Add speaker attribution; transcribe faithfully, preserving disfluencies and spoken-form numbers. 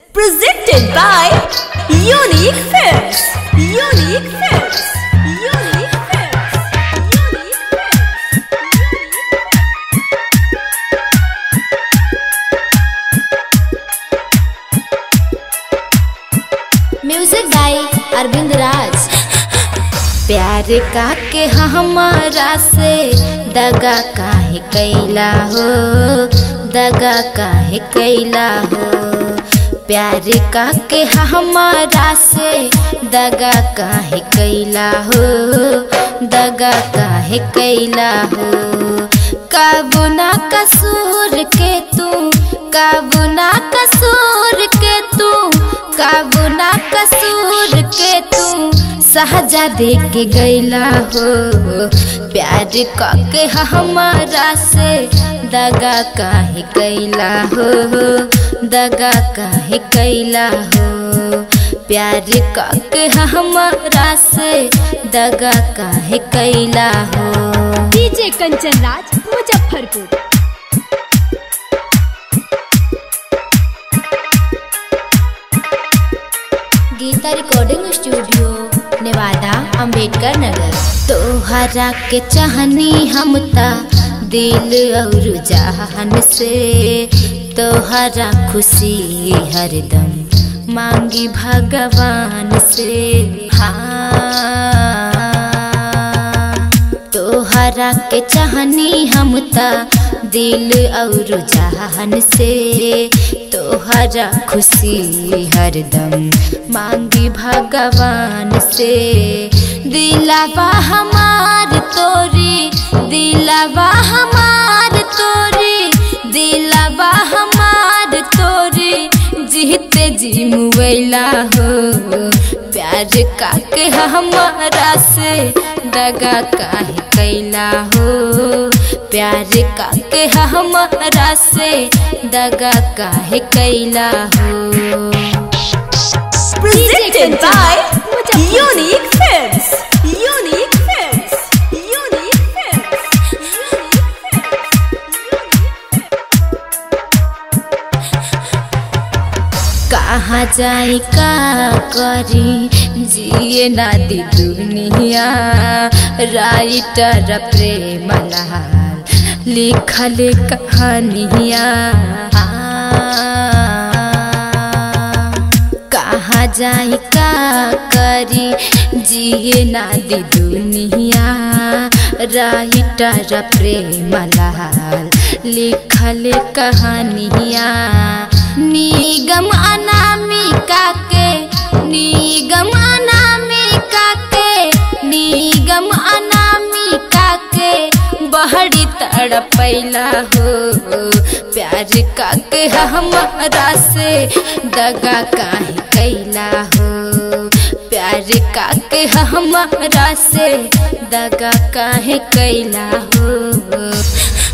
Speaker 1: Presented by Unique Films. Unique Films. Unique Films. Unique
Speaker 2: Films. Music by Arvind Raj. प्यार काके हमारा से दगा काहे कैला हो, दगा काहे कैला हो। प्यार काके हमारा से दगा काहे कैला हो, दगा काहे कैला हो। काबू ना कसूर के तू, काबू ना कसूर के तू, काबू ना कसूर के तू सहजा दे के गैला हो। प्यार काके हमारा से दगा काहे कैला हो, दगा काहे कैला हो। प्यार काके हमारा से दगा काहे कैला हो।
Speaker 1: DJ Kanchan Raj Muzaffarpur.
Speaker 2: Geeta recording studio Newada Ambedkar Nagar. तोहरा के चाहनी हम ता दिल और जहान से, तोहरा खुशी हरदम मांगी भगवान से। हाँ तोहरा के चाहनी हम ता दिल और जहान से, तोहरा खुशी हरदम मांगी भगवान से। दिलावा हमार तोरी, दिलावा हमार तोरी, दिलावा हमार तोरी जीते जी मुवैला हो। प्यार काके हमारा से दगा काहे कैला हो। प्यार काके हमारा से दगा काहे कैला हो।
Speaker 1: Presented by Unique Films. Unique Films. Unique Films.
Speaker 2: कहाँ जाई का करी जिए ना दी दुनिया। राइटर प्रेमलाल लिखल कहानिया। कहाँ जाई का करी जिए ना दी दुनिया। राइटर प्रेमलाल लिखल कहानिया। निगम अनामिका के, निगम अनामिका के, निगम अनामिका के बहरी तड़पैला हो। प्यार काके हमारा से दगा काहे कैला हो। प्यार काके हमारा से दगा काहे कैला हो।